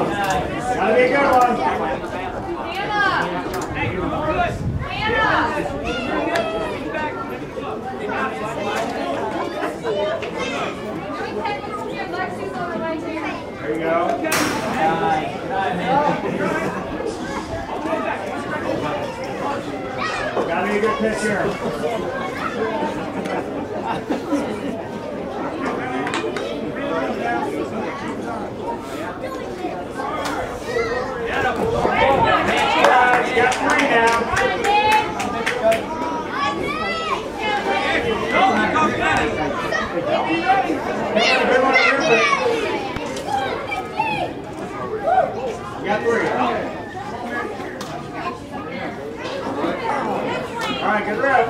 Gotta be a good one. There you go. Gotta be a good pitcher. You got 3 now. You got 3. All right, good rep.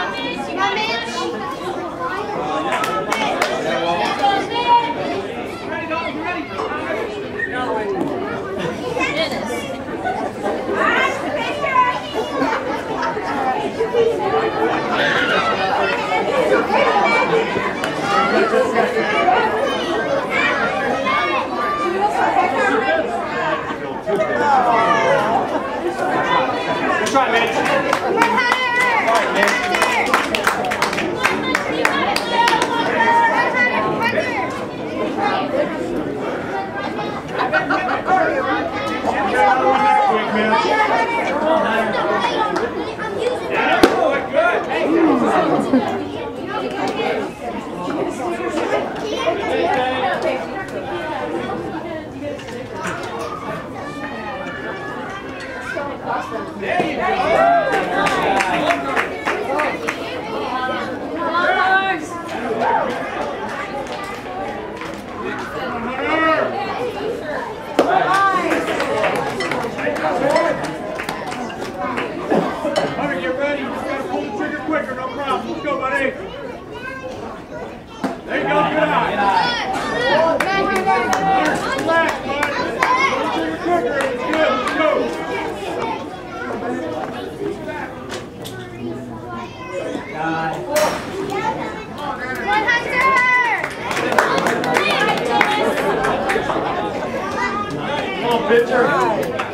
Good try, Mitch. All right, Mitch. There you go. Hunter, get ready. You just got to pull the trigger quicker, no problem. Let's go, buddy. There you go. Good eye. Relax, bud. Pull the trigger quicker. It's good. Let's go. Come on, pitcher.